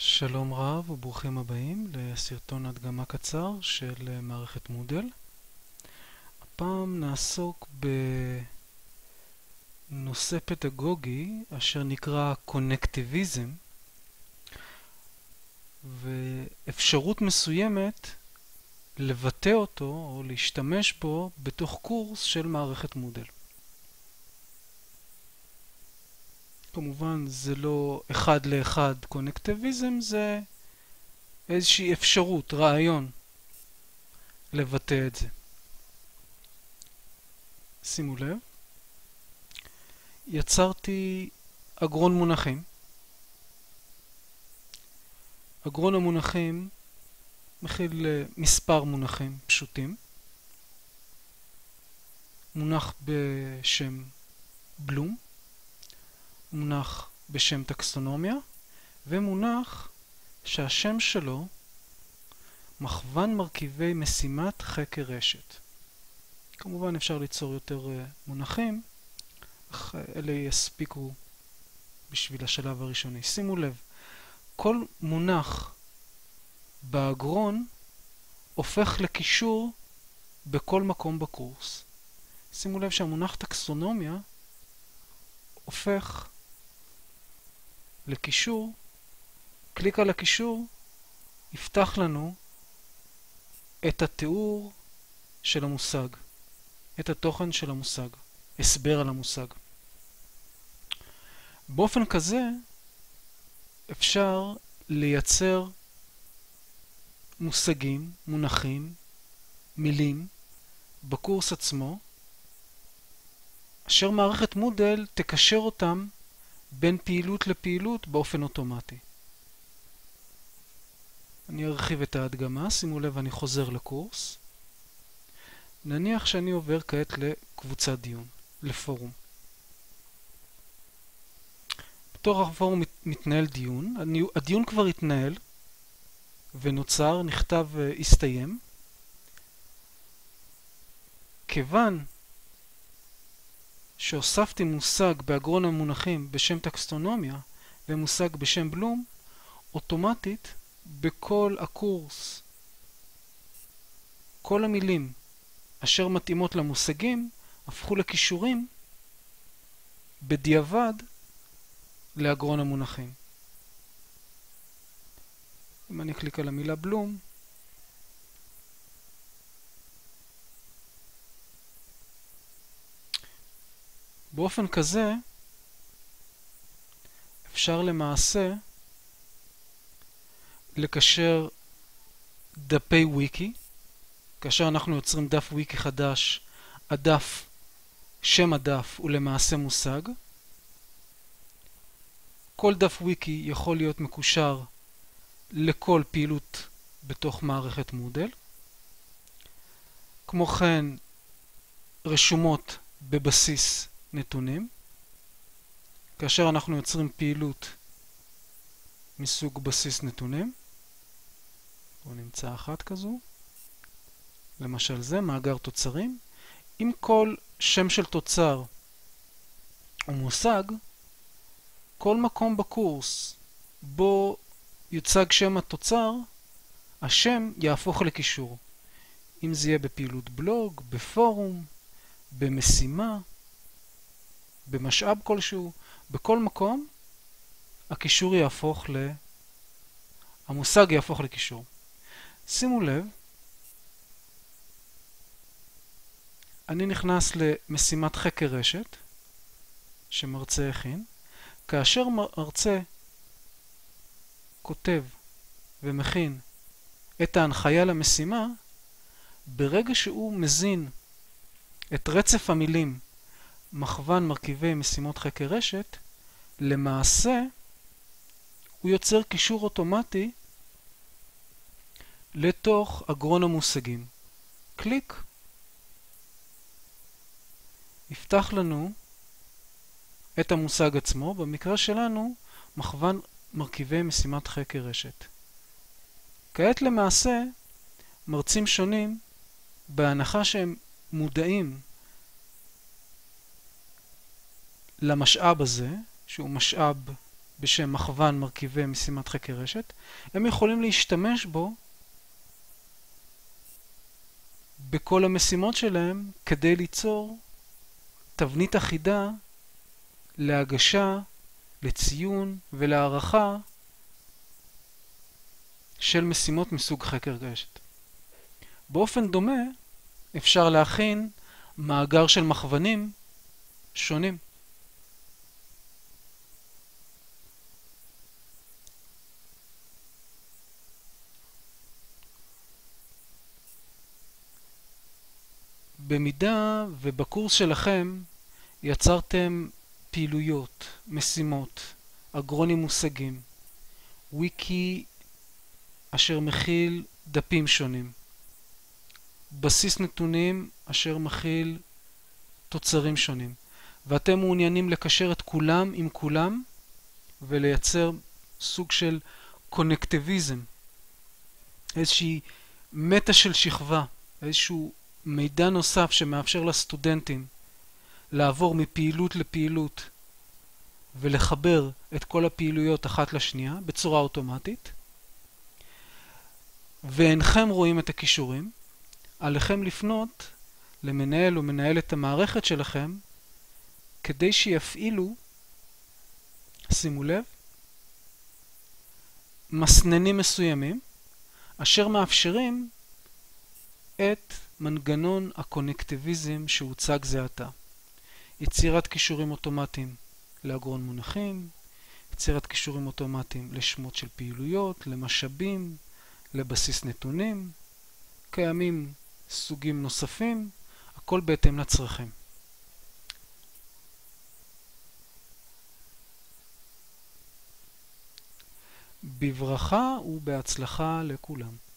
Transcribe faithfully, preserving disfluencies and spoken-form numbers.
שלום רב וברוכים הבאים לסרטון הדגמה קצר של מערכת מודל. הפעם נעסוק בנושא פדגוגי אשר נקרא קונקטיביזם, ואפשרות מסוימת לבטא אותו או להשתמש בו בתוך קורס של מערכת מודל. כמובן זה לא אחד לאחד קונקטיביזם, זה איזושהי אפשרות, רעיון לבטא את זה. שימו לב, יצרתי אגרון מונחים. אגרון המונחים מכיל מספר מונחים פשוטים. מונח בשם בלום, מונח בשם טקסונומיה, ומונח שהשם שלו מכוון מרכיבי משימת חקר רשת. כמובן אפשר ליצור יותר מונחים, אך אלה יספיקו בשביל השלב הראשוני. שימו לב, כל מונח באגרון הופך לקישור בכל מקום בקורס. שימו לב שהמונח טקסונומיה הופך לקישור. קליק על הקישור יפתח לנו את התיאור של המושג, את התוכן של המושג, הסבר על המושג. באופן כזה אפשר לייצר מושגים, מונחים, מילים בקורס עצמו, אשר מערכת מודל תקשר אותם בין פעילות לפעילות באופן אוטומטי. אני ארחיב את ההדגמה. שימו לב, אני חוזר לקורס. נניח שאני עובר כעת לקבוצת דיון, לפורום. בתוך הפורום מתנהל דיון. הדיון כבר התנהל ונוצר, נכתב הסתיים. כיוון שהוספתי מושג באגרון המונחים בשם טקסונומיה ומושג בשם בלום, אוטומטית בכל הקורס כל המילים אשר מתאימות למושגים הפכו לקישורים בדיעבד לאגרון המונחים. אם אני קליק על המילה בלום, באופן כזה אפשר למעשה לקשר דפי וויקי. כאשר אנחנו יוצרים דף וויקי חדש, הדף, שם הדף הוא למעשה מושג. כל דף וויקי יכול להיות מקושר לכל פעילות בתוך מערכת מודל. כמו כן, רשומות בבסיס נתונים. כאשר אנחנו יוצרים פעילות מסוג בסיס נתונים, בואו נמצא אחת כזו, למשל זה, מאגר תוצרים. אם כל שם של תוצר הוא מושג, כל מקום בקורס בו יוצג שם התוצר, השם יהפוך לקישור. אם זה יהיה בפעילות בלוג, בפורום, במשימה, במשאב כלשהו, בכל מקום הקישור יהפוך ל... המושג יהפוך לקישור. שימו לב, אני נכנס למשימת חקר רשת שמרצה הכין. כאשר מרצה כותב ומכין את ההנחיה למשימה, ברגע שהוא מזין את רצף המילים מכוון מרכיבי משימות חקר רשת, למעשה הוא יוצר קישור אוטומטי לתוך אגרון המושגים. קליק, יפתח לנו את המושג עצמו, במקרה שלנו מכוון מרכיבי משימת חקר רשת. כעת למעשה מרצים שונים, בהנחה שהם מודעים למשאב הזה, שהוא משאב בשם מכוון מרכיבי משימת חקר רשת, הם יכולים להשתמש בו בכל המשימות שלהם כדי ליצור תבנית אחידה להגשה, לציון ולהערכה של משימות מסוג חקר רשת. באופן דומה אפשר להכין מאגר של מכוונים שונים. במידה ובקורס שלכם יצרתם פעילויות, משימות, אגרונים מושגים, וויקי אשר מכיל דפים שונים, בסיס נתונים אשר מכיל תוצרים שונים, ואתם מעוניינים לקשר את כולם עם כולם ולייצר סוג של קונקטיביזם, איזושהי מטה של שכבה, איזשהו מידע נוסף שמאפשר לסטודנטים לעבור מפעילות לפעילות ולחבר את כל הפעילויות אחת לשנייה בצורה אוטומטית, ואינכם רואים את הכישורים, עליכם לפנות למנהל או מנהלת המערכת שלכם כדי שיפעילו, שימו לב, מסננים מסוימים אשר מאפשרים את מנגנון הקונקטיביזם שהוצג זה עתה. יצירת קישורים אוטומטיים לאגרון מונחים, יצירת קישורים אוטומטיים לשמות של פעילויות, למשאבים, לבסיס נתונים, קיימים סוגים נוספים, הכל בהתאם לצרכים. בברכה ובהצלחה לכולם.